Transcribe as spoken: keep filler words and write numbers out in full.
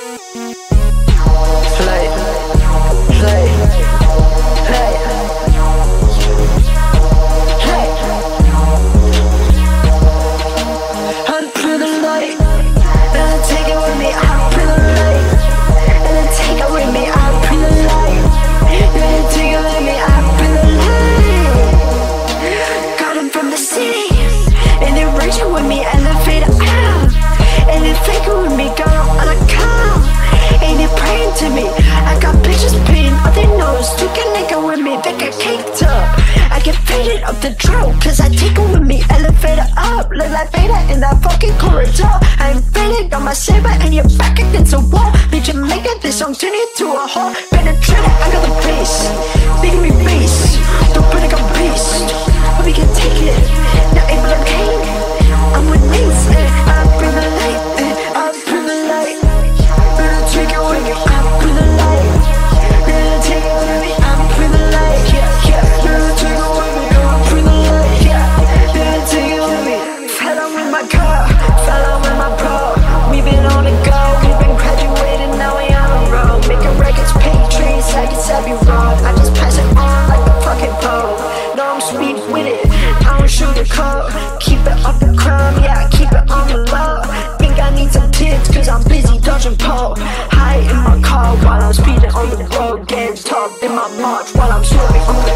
Play, play, play, play. I'm pretty light, and I take it with me. I'm pretty light, and I take it with me. I'm pretty light, and I take it with me. I'm pretty light. Got 'em from the city, and they're raging with me. Elevator out, and they're faking with me. Got 'em on a car, and they're praying to me. I got bitches painting on their nose, looking nigga with me. They get caked up. I get faded up the drill, cause I take it with me. Elevator up, look like Vader in that fucking corridor. I'm faded on my saber, and you're back against a wall. Bitch, you make it, this song turn into a whore. Penetrator, I got the bass, making me bass. Don't put it on beast, but we can take it. Now able to king, I'm with Mace, eh. I'm pretty light, eh. I'm pretty light. Better take it with me, I'm pretty light. Better take it with me, I'm pretty light. Yeah, yeah. Better take it with me, I'm pretty light. Yeah, better take it with me. Fell out with my car, fell out with my bro. We been on the go, we been graduating, now we on the road. Making records, pay trees, like it's every road. I just pass it on like a fucking pole. No, I'm sweet with it, I don't shoot a code. Keep it off the crime, yeah, keep it on the low. Think I need some tips, cause I'm busy dodging pole. High in my car while I'm speeding on the road. Getting talked in my march while I'm swerving on the